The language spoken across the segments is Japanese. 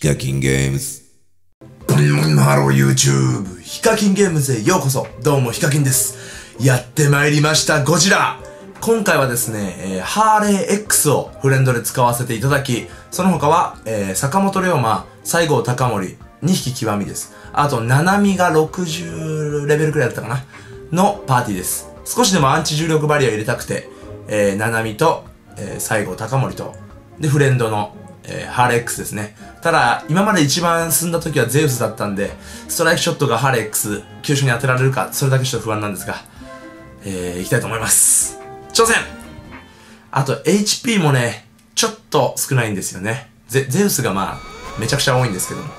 ヒカキンゲームズ。 ハロー YouTube。ヒカキンゲームズへようこそ。どうもヒカキンです。やってまいりましたゴジラ。今回はですね、ハーレー X をフレンドで使わせていただき、その他は、坂本龍馬、西郷隆盛、2匹極みです。あと、ナナミが60レベルくらいだったかなのパーティーです。少しでもアンチ重力バリア入れたくて、ナナミと、西郷隆盛と、で、フレンドの、ハーレー X ですね。ただ、今まで一番進んだ時はゼウスだったんで、ストライクショットがハーレー X、急所に当てられるか、それだけちょっと不安なんですが、行きたいと思います。挑戦。あと、HP もね、ちょっと少ないんですよね。ゼウスがまあ、めちゃくちゃ多いんですけども。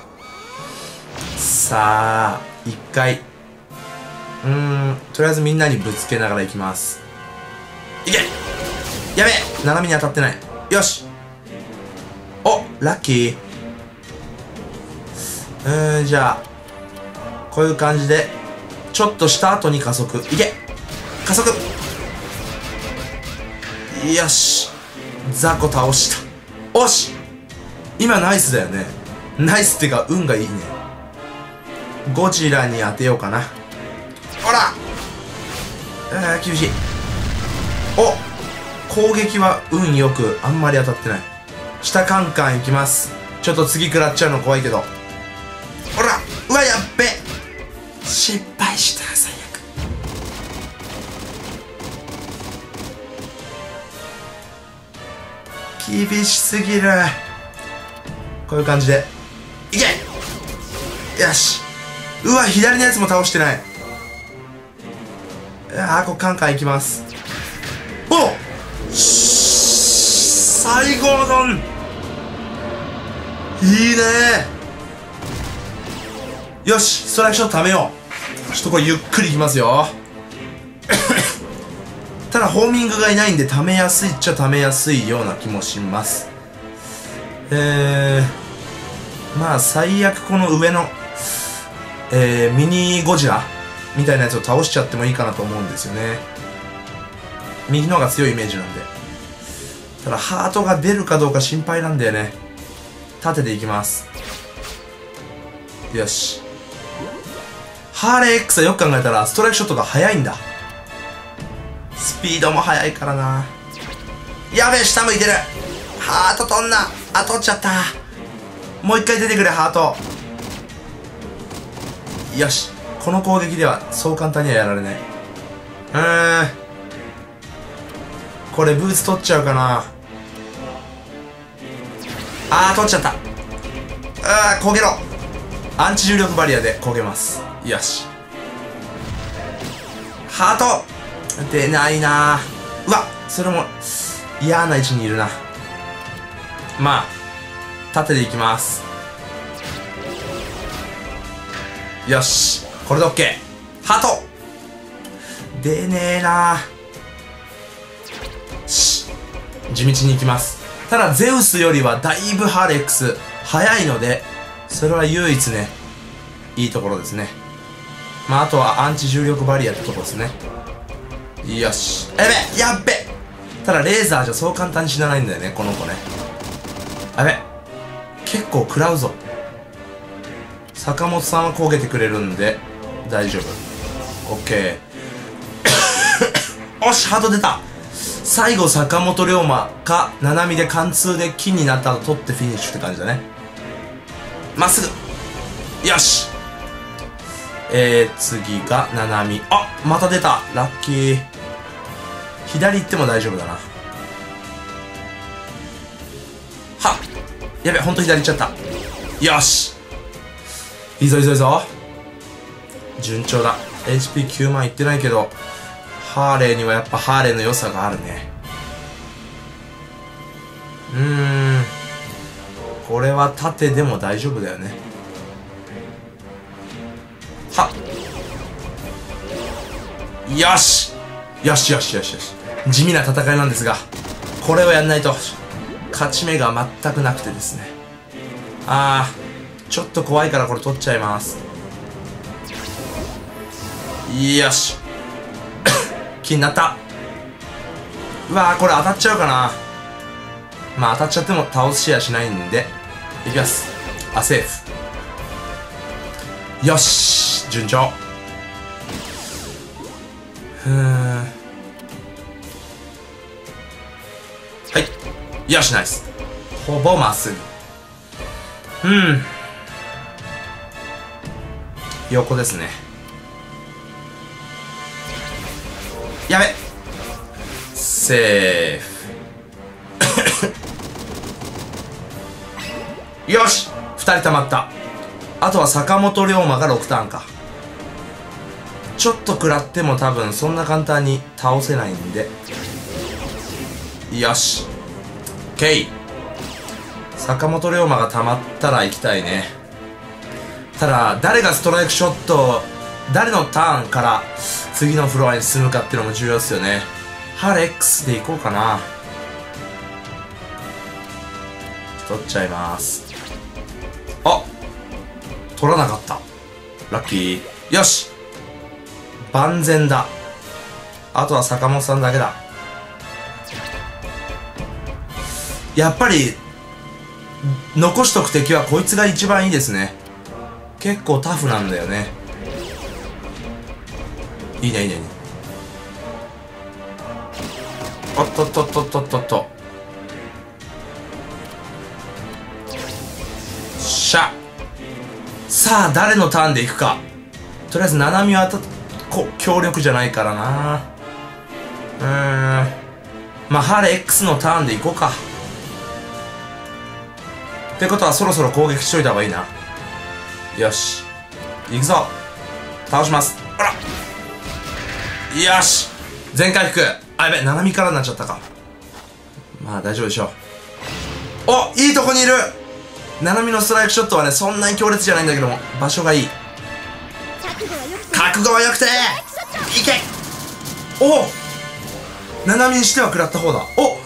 さあ、一回。とりあえずみんなにぶつけながら行きます。いけ！やべえ！斜めに当たってない。よし！お！ラッキー。じゃあ、こういう感じで、ちょっとした後に加速。いけ！加速！よし！ザコ倒した。おし！今ナイスだよね。ナイスってか、運がいいね。ゴジラに当てようかな。ほら！厳しい。お！攻撃は運よく、あんまり当たってない。下カンカンいきます。ちょっと次食らっちゃうの怖いけど。ほら！うわ、やっべ！失敗した、最悪。厳しすぎる。こういう感じで。いけ！よし！うわ、左のやつも倒してない。こうカンカンいきます。お！最後のいいねー。よし、ストライクショット貯めよう。ちょっとこれゆっくりいきますよ。ただホーミングがいないんで貯めやすいっちゃ貯めやすいような気もします。まあ最悪この上のミニゴジラみたいなやつを倒しちゃってもいいかなと思うんですよね。右の方が強いイメージなんで。ただハートが出るかどうか心配なんだよね。縦でいきます。よし。ハーレー X はよく考えたらストライクショットが速いんだ。スピードも速いからな。やべえ、下向いてる。ハート取んな。取っちゃった。もう一回出てくれ、ハート。よし。この攻撃ではそう簡単にはやられない。これブーツ取っちゃうかな。取っちゃった。焦げろ。アンチ重力バリアで焦げます。よし。ハート出ないな。うわ、それも嫌な位置にいるな。まあ縦でいきます。よし、これで OK。 ハート出ねえな。地道に行きます。ただゼウスよりはだいぶハーレー X 速いので、それは唯一ね、いいところですね。まああとはアンチ重力バリアってとこですね。よし。やっべ。ただレーザーじゃそう簡単に死なないんだよね、この子ね。やべ。結構食らうぞ。坂本さんは焦げてくれるんで大丈夫。 OK。 おし、ハート出た。最後坂本龍馬かナナミで貫通で金になった後取ってフィニッシュって感じだね。まっすぐ。よし。次がナナミ。また出た。ラッキー。左行っても大丈夫だな。はっ、やべ、ほんと左行っちゃった。よし。いいぞいいぞいいぞ。順調だ。 HP9 万いってないけど、ハーレーにはやっぱハーレーの良さがあるね。これは縦でも大丈夫だよね。はっ、よしよしよしよしよし。地味な戦いなんですが、これをやんないと勝ち目が全くなくてですね。ちょっと怖いからこれ取っちゃいます。よし。気になった。うわー、これ当たっちゃうかな。まあ当たっちゃっても倒しやしないんでいきます。 あ、セーフ。よし、順調。はい。よし、ナイス。ほぼまっすぐ。横ですね。やべ。セーフ。よし、2人溜まった。あとは坂本龍馬が6ターンか。ちょっと食らっても多分そんな簡単に倒せないんで。よし OK。 坂本龍馬が溜まったら行きたいね。ただ誰がストライクショット、誰のターンから次のフロアに進むかっていうのも重要ですよね。ハーレ X で行こうかな。取っちゃいます。あ、取らなかった。ラッキー。よし、万全だ。あとは坂本さんだけだ。やっぱり残しとく敵はこいつが一番いいですね。結構タフなんだよね。いいねいいねいいね。おっとっとっとっとっとっと。しゃ。さあ誰のターンでいくか。とりあえずナナミは強力じゃないからな。まあハーレ X のターンでいこうか。ってことはそろそろ攻撃しといた方がいいな。よし行くぞ。倒します。あら、よし全回復。あ、やべ、ナナミからになっちゃったか。まあ大丈夫でしょう。お、いいとこにいる。ナナミのストライクショットはね、そんなに強烈じゃないんだけども、場所がいい。覚悟はよくていけ。お、ナナミにしては食らった方だ。お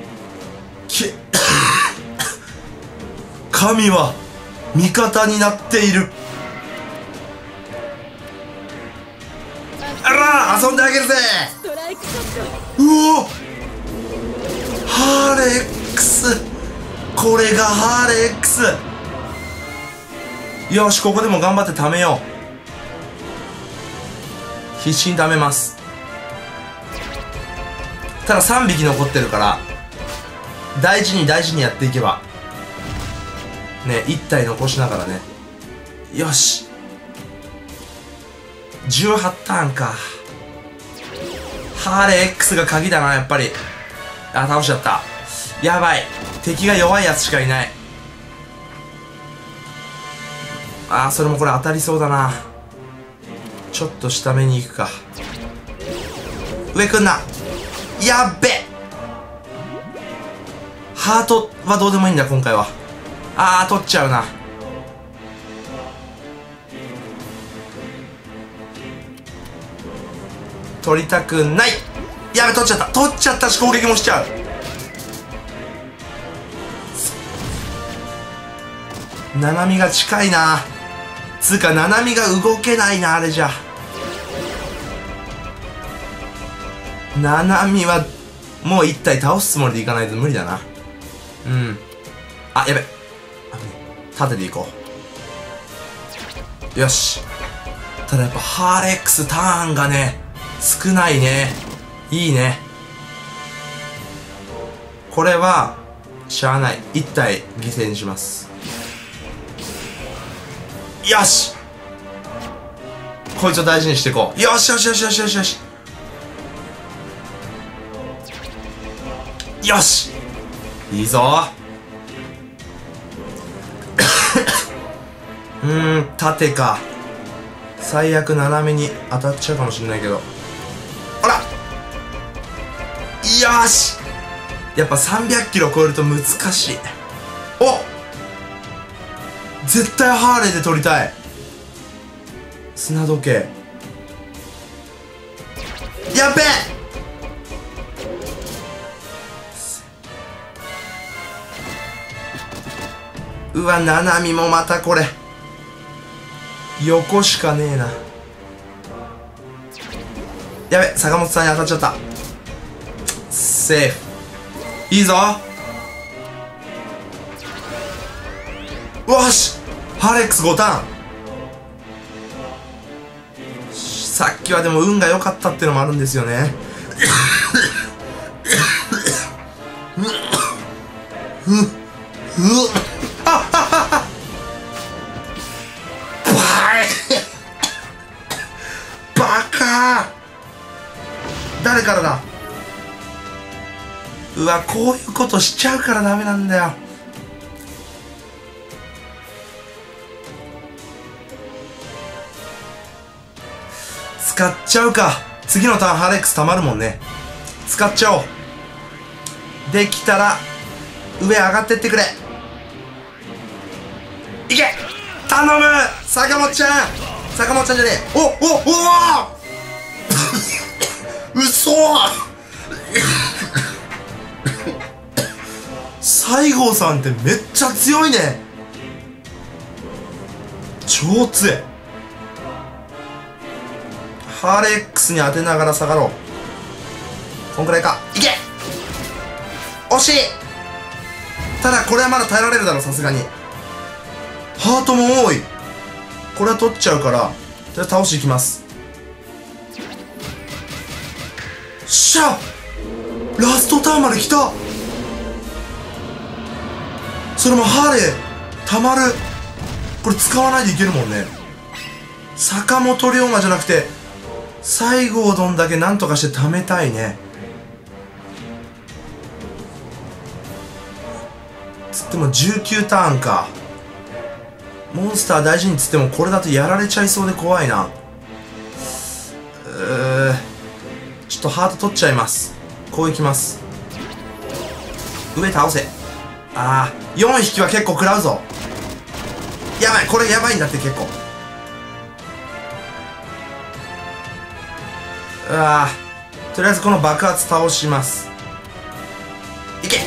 神は味方になっている。あら、遊んであげるぜ。うお、ハーレ X。 これがハーレ X。 よし、ここでも頑張って貯めよう。必死に貯めます。ただ3匹残ってるから大事に大事にやっていけばね、1体残しながらね。よし、18ターンか。ハーレ X が鍵だな、やっぱり。あ、倒しちゃった。やばい、敵が弱いやつしかいない。あー、それもこれ当たりそうだな。ちょっと下目に行くか。上来んな。やっべ。ハートはどうでもいいんだ今回は。あー、取っちゃうな。取りたくない。やべ、取っちゃった。取っちゃったし攻撃もしちゃう。ナナミが近いな。つうかナナミが動けないな、あれじゃ。ナナミはもう一体倒すつもりでいかないと無理だな。うん。あ、やべ。縦でいこう。よし。ただやっぱハーレ X ターンがね少ないね。いいね。これはしゃあない。一体犠牲にします。よし、こいつを大事にしていこう。よしよしよしよしよしよしよし、いいぞ。縦か。最悪斜めに当たっちゃうかもしれないけど。あら、よし。やっぱ300キロ超えると難しい。お、絶対ハーレーで取りたい。砂時計。やっべえ。うわ、ナナミもまたこれ横しかねえな。やべ、坂本さんに当たっちゃった。セーフ。いいぞ。よし、 ハーレックス5ターン。さっきはでも運が良かったっていうのもあるんですよね。バカー。誰からだ。うわ、こういうことしちゃうからダメなんだよ。使っちゃうか。次のターンハーレックス溜まるもんね。使っちゃおう。できたら上上がってってくれ。いけ、頼む坂本ちゃん。坂本ちゃんじゃねえ。おうそ西郷さんってめっちゃ強いね。超強い。ハーレックスに当てながら下がろう。こんくらいか。いけ、惜しい。ただこれはまだ耐えられるだろ、さすがに。ハートも多い。これは取っちゃうから、とりあえず倒していきます。しゃ、ラストターンまで来た。それもハーレーたまる。これ使わないでいけるもんね。坂本龍馬じゃなくて西郷どんだけなんとかして貯めたいね。つっても19ターンか。モンスター大事につってもこれだとやられちゃいそうで怖いな。ちょっとハート取っちゃいます。こういきます。上倒せ。ああ、4匹は結構食らうぞ。やばい、これやばいんだって結構。うわー、とりあえずこの爆発倒します。いけ、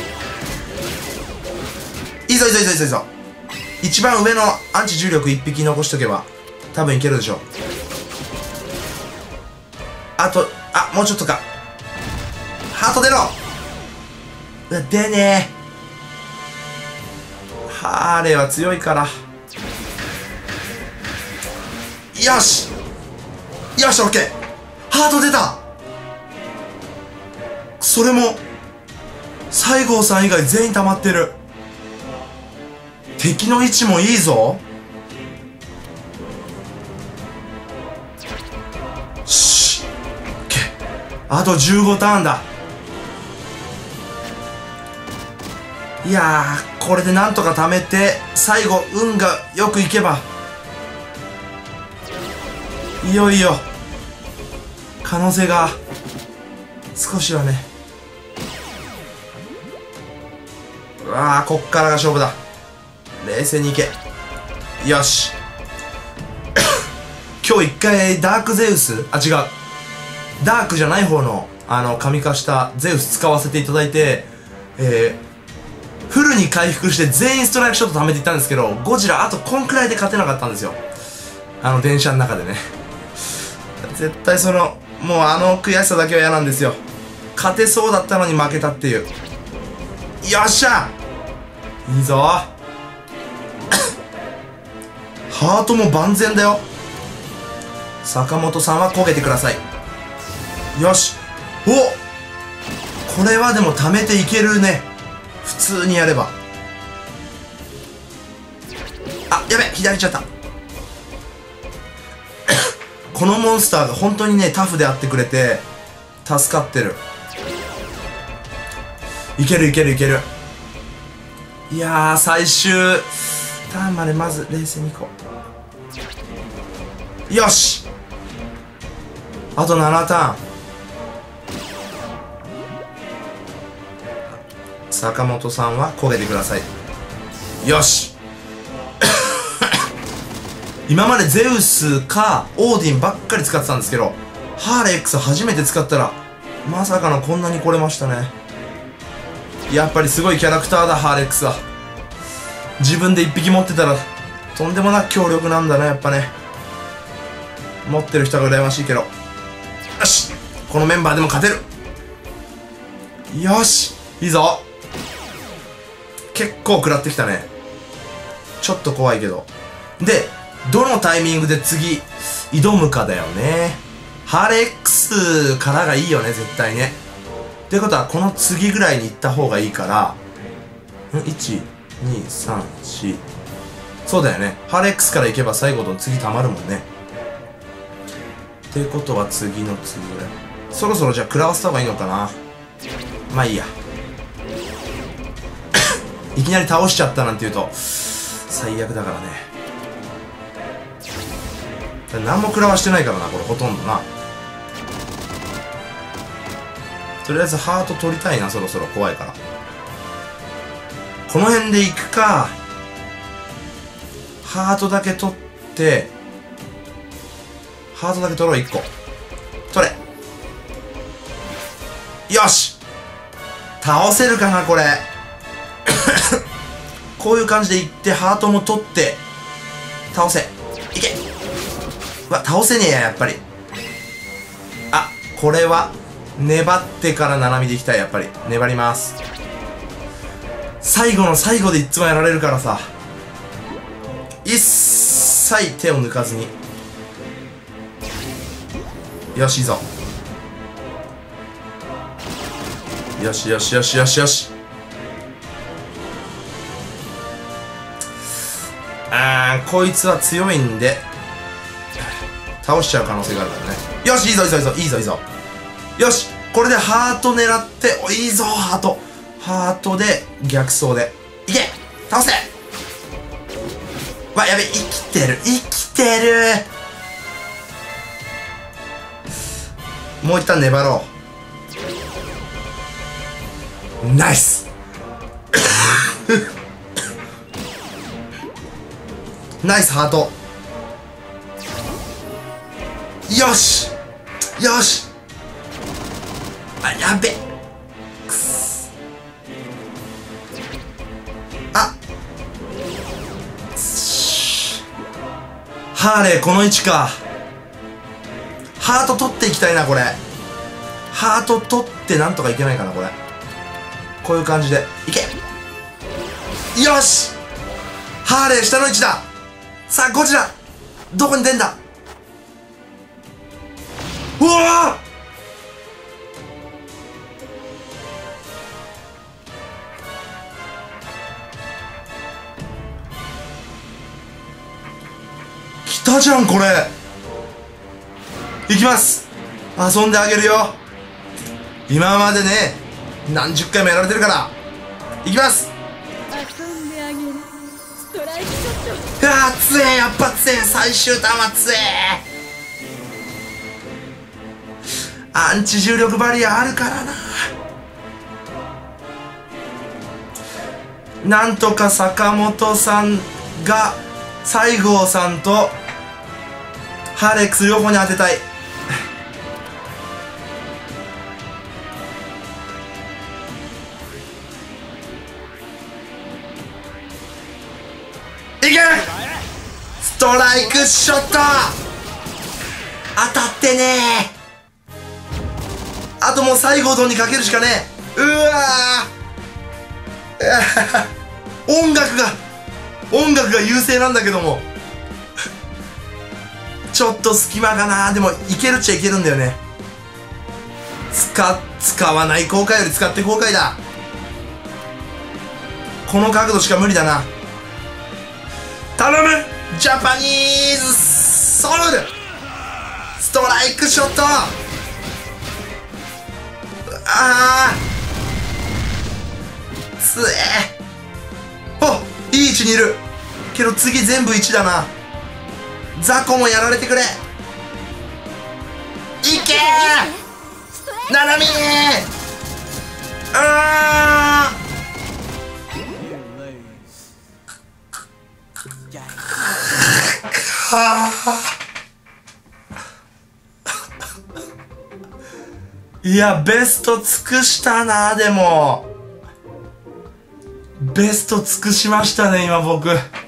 いいぞいいぞいいぞいいぞいいぞ。一番上のアンチ重力1匹残しとけば多分いけるでしょう。あと、もうちょっとか。ハート出ろ。うわ、出ねえ。ハーレーは強いから。よしよし、オッケー。ハート出た。それも西郷さん以外全員溜まってる。敵の位置もいいぞ。しっ、オッケー。あと15ターンだ。いやー、これでなんとか貯めて最後運がよくいけばいよいよ可能性が少しはね。うわー、こっからが勝負だ。冷静にいけ。よし今日一回ダークゼウス、違う、ダークじゃない方の神化したゼウス使わせていただいて、フルに回復して全員ストライクショット貯めていったんですけど、ゴジラあとこんくらいで勝てなかったんですよ。電車の中でね。絶対もう悔しさだけは嫌なんですよ。勝てそうだったのに負けたっていう。よっしゃ、いいぞハートも万全だよ。坂本さんは焦げてください。よし、お、これはでも貯めていけるね、普通にやれば。やべ、左行っちゃったこのモンスターが本当にねタフであってくれて助かってる。いけるいけるいける。いやー、最終ターンまでまず冷静にいこう。よし、あと7ターン。坂本さんは焦げてください。よし今までゼウスかオーディンばっかり使ってたんですけど、ハーレー X 初めて使ったらまさかのこんなに来れましたね。やっぱりすごいキャラクターだ、ハーレー X は。自分で1匹持ってたらとんでもなく強力なんだね、やっぱね。持ってる人が羨ましいけど。よし、このメンバーでも勝てる。よし、いいぞ。結構食らってきたね。ちょっと怖いけど。 で、どのタイミングで次、挑むかだよね。ハーレー X からがいいよね、絶対ね。ってことは、この次ぐらいに行った方がいいから、1、2、3、4。そうだよね。ハーレー X から行けば最後の次溜まるもんね。ってことは次の次ぐらい。そろそろじゃあ食らわせた方がいいのかな。まあいいや。いきなり倒しちゃったなんて言うと、最悪だからね。何も食らわしてないからな、これほとんどな。とりあえずハート取りたいな、そろそろ怖いから。この辺で行くか。ハートだけ取って、ハートだけ取ろう、1個。取れ。よし倒せるかな、これ。こういう感じで行って、ハートも取って、倒せ。いけ。うわ、倒せねえや、やっぱり。あ、これは、粘ってから斜めでいきたい、やっぱり。粘ります。最後の最後でいつもやられるからさ。一切手を抜かずに。よし、いいぞ。よしよしよしよしよし。こいつは強いんで、倒しちゃう可能性があるからね。よし、いいぞいいぞいいぞ、いいぞいいぞ。よし、これでハート狙って、お、いいぞ、ハート。ハートで、逆走で。いけ倒せわ、やべ、生きてる生きてる。もう一旦粘ろう。ナイスナイスハート。よしよし。あ、やべくす。あ、ハーレーこの位置か。ハート取っていきたいな、これ。ハート取ってなんとかいけないかな、これ。こういう感じでいけ。よし、ハーレー下の位置だ。さあゴジラどこに出んだ。うわー来たじゃん、これ。いきます。遊んであげるよ。今までね、何十回もやられてるから。いきます。 遊んであげる。ストライクショット。 いやー、強え、やっぱ強え。最終ターンは強え。アンチ重力バリアあるからな。なんとか坂本さんが西郷さんとハーレックス両方に当てたい。いけ、ストライクショット当たってねー。あともう西郷どんにかけるしかねえ。うわー音楽が優勢なんだけどもちょっと隙間がな。でもいけるっちゃいけるんだよね。使わない後悔より使って後悔だ。この角度しか無理だな。頼むジャパニーズソウルストライクショット。あーつえー。お、いい位置にいるけど次全部1だな。ザコもやられてくれ。いけーナナミー。あーはあいや、ベスト尽くしたな。でもベスト尽くしましたね、今僕。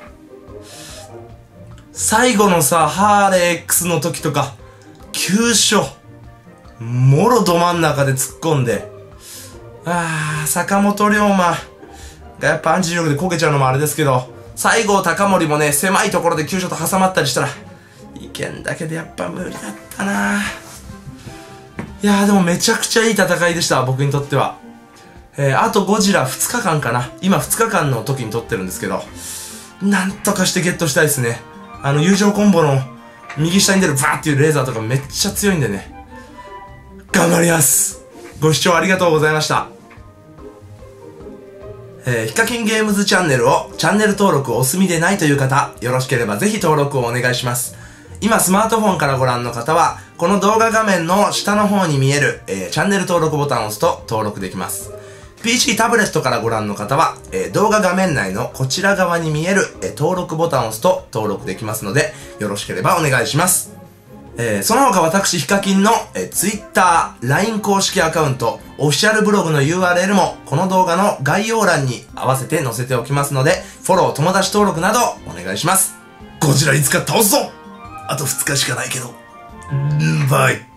最後のさ、ハーレー X の時とか、急所、もろど真ん中で突っ込んで、坂本龍馬がやっぱアンチ重力でこけちゃうのもあれですけど、 西郷隆盛もね、狭いところで急所と挟まったりしたら、いけんだけどやっぱ無理だったな。いやーでもめちゃくちゃいい戦いでした、僕にとっては。あとゴジラ2日間かな。今2日間の時に撮ってるんですけど、なんとかしてゲットしたいですね。友情コンボの右下に出るバーっていうレーザーとかめっちゃ強いんでね。頑張ります。ご視聴ありがとうございました。ヒカキンゲームズチャンネルをチャンネル登録お済みでないという方、よろしければぜひ登録をお願いします。今スマートフォンからご覧の方は、この動画画面の下の方に見える、チャンネル登録ボタンを押すと登録できます。PC タブレットからご覧の方は、動画画面内のこちら側に見える、登録ボタンを押すと登録できますので、よろしければお願いします。その他私ヒカキンの、Twitter、LINE 公式アカウント、オフィシャルブログの URL もこの動画の概要欄に合わせて載せておきますので、フォロー、友達登録などお願いします。ゴジラいつか倒すぞ。あと2日しかないけど。バイ。